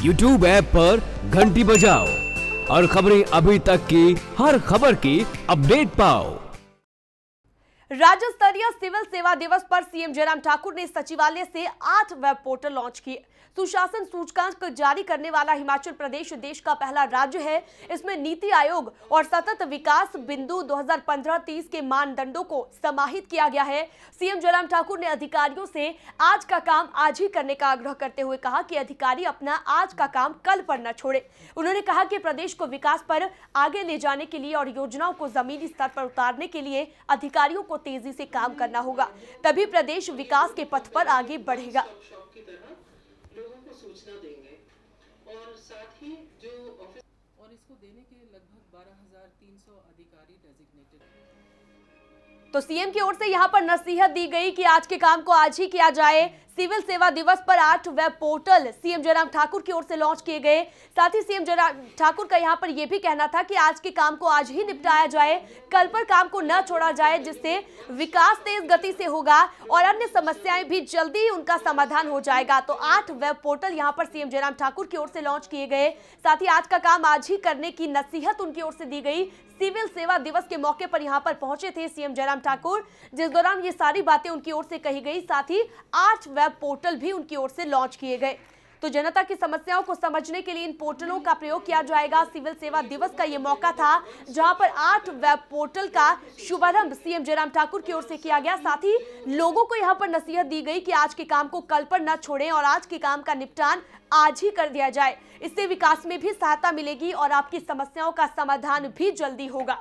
YouTube app पर घंटी बजाओ और खबरें अभी तक की हर खबर की अपडेट पाओ। राज्य स्तरीय सिविल सेवा दिवस पर सीएम जयराम ठाकुर ने सचिवालय से 8 वेब पोर्टल लॉन्च किए। सुशासन सूचकांक जारी करने वाला हिमाचल प्रदेश देश का पहला राज्य है। इसमें नीति आयोग और सतत विकास बिंदु 2015-30 के मानदंडों को समाहित किया गया है। सीएम जयराम ठाकुर ने अधिकारियों से आज का काम आज ही करने का आग्रह करते हुए कहा कि अधिकारी अपना आज का काम कल पर न छोड़े। उन्होंने कहा कि प्रदेश को विकास पर आगे ले जाने के लिए और योजनाओं को जमीनी स्तर पर उतारने के लिए अधिकारियों को तेजी से काम करना होगा, तभी प्रदेश विकास के पथ पर आगे बढ़ेगा। लोगों को सूचना देंगे और साथ ही जो ऑफिस और इसको देने के लगभग 12,300 अधिकारी डेजिग्नेटेड हैं। तो सीएम की ओर से यहां पर नसीहत दी गई कि आज के काम को आज ही किया जाए। सिविल सेवा दिवस पर 8 web portal CM Jairam Thakur की ओर से लॉन्च किए गए। साथ ही सीएम जयराम ठाकुर का यहां पर यह भी कहना था कि आज के काम को आज ही निपटाया जाए, कल पर काम को न छोड़ा जाए, जिससे विकास तेज गति से होगा और अन्य समस्याएं भी जल्दी ही उनका समाधान हो जाएगा। तो 8 वेब पोर्टल यहां पर सीएम जयराम ठाकुर की ओर से लॉन्च किए गए। साथ ही आज का काम आज ही करने की नसीहत उनकी ओर से दी गई। सिविल सेवा दिवस के मौके पर यहां पर पहुंचे थे सीएम जयराम ठाकुर, जिस दौरान ये सारी बातें उनकी ओर से कही गई। साथ ही 8 वेब पोर्टल भी उनकी ओर से लॉन्च किए गए। तो जनता की समस्याओं को समझने के लिए इन पोर्टलों का प्रयोग किया जाएगा। सिविल सेवा दिवस का ये मौका था जहां पर 8 वेब पोर्टल का शुभारंभ सीएम जयराम ठाकुर की ओर से किया गया। साथ ही लोगों को यहां पर नसीहत दी गई कि आज के काम को कल पर न छोड़ें और आज के काम का निपटान आज ही कर दिया जाए। इससे विकास में भी सहायता मिलेगी और आपकी समस्याओं का समाधान भी जल्दी होगा।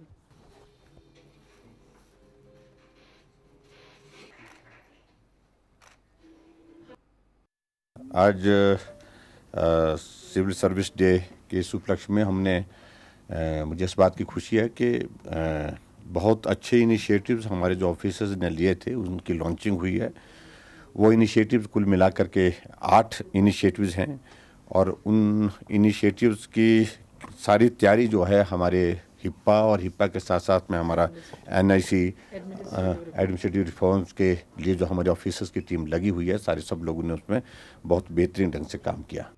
आज सिविल सर्विस डे के इस उपलक्ष्य में हमने मुझे इस बात की खुशी है कि बहुत अच्छे इनिशिएटिव्स हमारे जो ऑफिसर्स ने लिए थे उनकी लॉन्चिंग हुई है। वो इनिशिएटिव्स कुल मिलाकर के 8 इनिशिएटिव्स हैं और उन इनिशिएटिव्स की सारी तैयारी जो है हमारे हिप्पा और हिप्पा के साथ साथ में हमारा एनआईसी एडमिनिस्ट्रेटिव रिफॉर्म्स के लिए जो हमारे ऑफिसर्स की टीम लगी हुई है, सारे सब लोगों ने उसमें बहुत बेहतरीन ढंग से काम किया।